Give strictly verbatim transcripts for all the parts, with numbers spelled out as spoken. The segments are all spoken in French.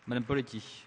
Madame Poletti.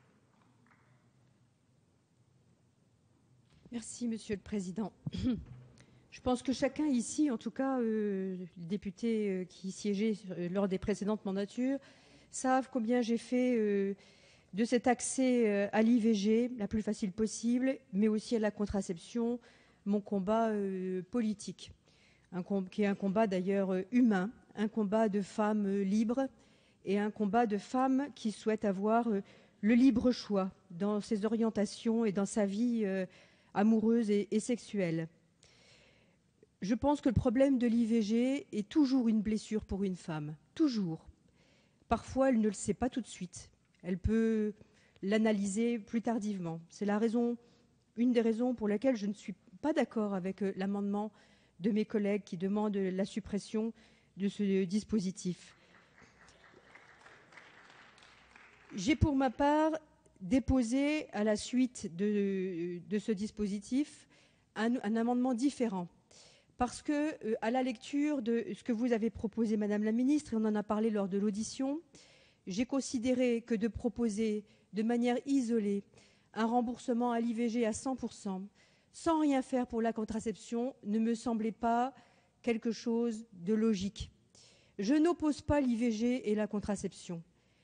Merci, Monsieur le Président. Je pense que chacun ici, en tout cas euh, les députés euh, qui siégeaient euh, lors des précédentes mandatures, savent combien j'ai fait euh, de cet accès euh, à l'I V G la plus facile possible, mais aussi à la contraception, mon combat euh, politique, un com qui est un combat d'ailleurs euh, humain, un combat de femmes euh, libres et un combat de femmes qui souhaitent avoir euh, le libre choix dans ses orientations et dans sa vie euh, amoureuse et, et sexuelle. Je pense que le problème de l'I V G est toujours une blessure pour une femme, toujours. Parfois, elle ne le sait pas tout de suite. Elle peut l'analyser plus tardivement. C'est la raison, une des raisons pour lesquelles je ne suis pas d'accord avec l'amendement de mes collègues qui demandent la suppression de ce dispositif. J'ai pour ma part déposé à la suite de, de ce dispositif un, un amendement différent. Parce que, euh, à la lecture de ce que vous avez proposé, Madame la Ministre, et on en a parlé lors de l'audition, j'ai considéré que de proposer de manière isolée un remboursement à l'I V G à cent pour cent, sans rien faire pour la contraception, ne me semblait pas quelque chose de logique. Je n'oppose pas l'I V G et la contraception.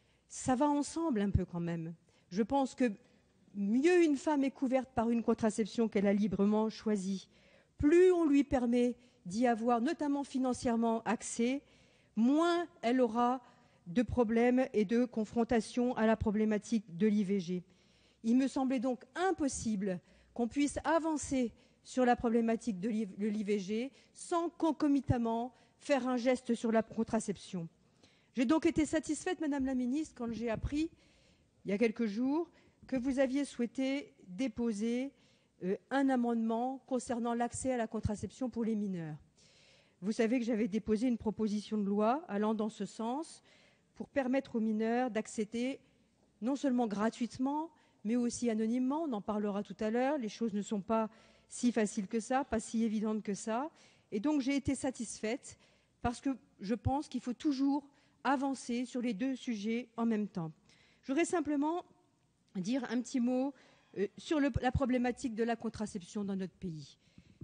Ça va ensemble un peu quand même. Je pense que mieux une femme est couverte par une contraception qu'elle a librement choisie, plus on lui permet d'y avoir, notamment financièrement, accès, moins elle aura de problèmes et de confrontation à la problématique de l'I V G. Il me semblait donc impossible qu'on puisse avancer sur la problématique de l'I V G sans concomitamment faire un geste sur la contraception. J'ai donc été satisfaite, Madame la Ministre, quand j'ai appris, il y a quelques jours, que vous aviez souhaité déposer Euh, un amendement concernant l'accès à la contraception pour les mineurs. Vous savez que j'avais déposé une proposition de loi allant dans ce sens pour permettre aux mineurs d'accéder non seulement gratuitement, mais aussi anonymement. On en parlera tout à l'heure. Les choses ne sont pas si faciles que ça, pas si évidentes que ça. Et donc j'ai été satisfaite parce que je pense qu'il faut toujours avancer sur les deux sujets en même temps. Je voudrais simplement dire un petit mot Euh, sur le, la problématique de la contraception dans notre pays.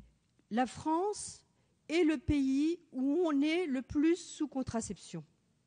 La France est le pays où on est le plus sous contraception.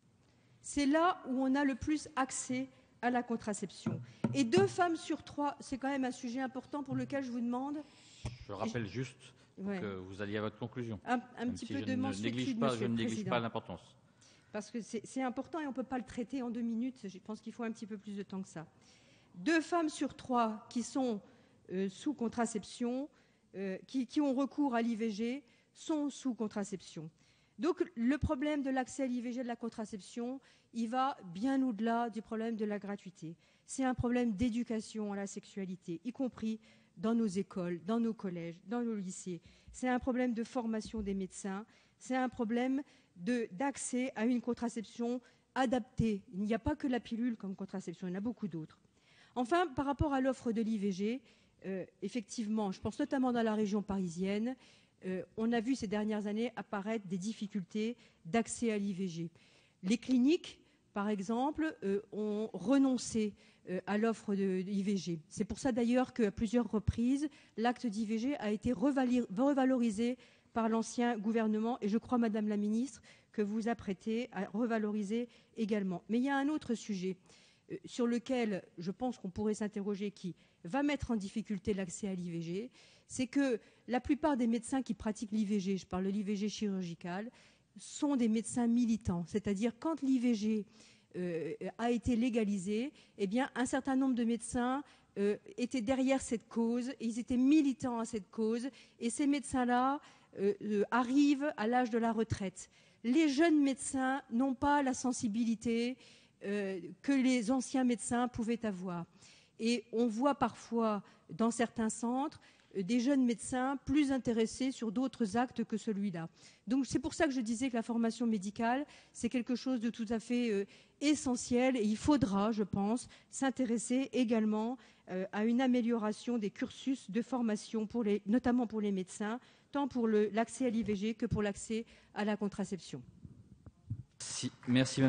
C'est là où on a le plus accès à la contraception. Et deux femmes sur trois, c'est quand même un sujet important pour lequel je vous demande... Je rappelle juste ouais. que vous alliez à votre conclusion. Un, un petit si peu je de ne mansuétude, pas, Monsieur Je ne le néglige Président. pas l'importance. Parce que c'est important et on ne peut pas le traiter en deux minutes. Je pense qu'il faut un petit peu plus de temps que ça. Deux femmes sur trois qui sont euh, sous contraception, euh, qui, qui ont recours à l'I V G, sont sous contraception. Donc le problème de l'accès à l'I V G de la contraception, il va bien au-delà du problème de la gratuité. C'est un problème d'éducation à la sexualité, y compris dans nos écoles, dans nos collèges, dans nos lycées. C'est un problème de formation des médecins. C'est un problème d'accès à une contraception adaptée. Il n'y a pas que la pilule comme contraception, il y en a beaucoup d'autres. Enfin, par rapport à l'offre de l'I V G, euh, effectivement, je pense notamment dans la région parisienne, euh, on a vu ces dernières années apparaître des difficultés d'accès à l'I V G. Les cliniques, par exemple, euh, ont renoncé euh, à l'offre de, de l'I V G. C'est pour ça d'ailleurs qu'à plusieurs reprises, l'acte d'I V G a été revalorisé par l'ancien gouvernement et je crois, Madame la Ministre, que vous vous apprêtez à revaloriser également. Mais il y a un autre sujet sur lequel je pense qu'on pourrait s'interroger, qui va mettre en difficulté l'accès à l'I V G, c'est que la plupart des médecins qui pratiquent l'I V G, je parle de l'I V G chirurgicale, sont des médecins militants. C'est-à-dire quand l'I V G euh, a été légalisé, eh bien, un certain nombre de médecins euh, étaient derrière cette cause, et ils étaient militants à cette cause, et ces médecins-là euh, euh, arrivent à l'âge de la retraite. Les jeunes médecins n'ont pas la sensibilité Euh, que les anciens médecins pouvaient avoir. Et on voit parfois, dans certains centres, euh, des jeunes médecins plus intéressés sur d'autres actes que celui-là. Donc c'est pour ça que je disais que la formation médicale, c'est quelque chose de tout à fait euh, essentiel et il faudra, je pense, s'intéresser également euh, à une amélioration des cursus de formation, pour les, notamment pour les médecins, tant pour l'accès à l'I V G que pour l'accès à la contraception. Si, merci.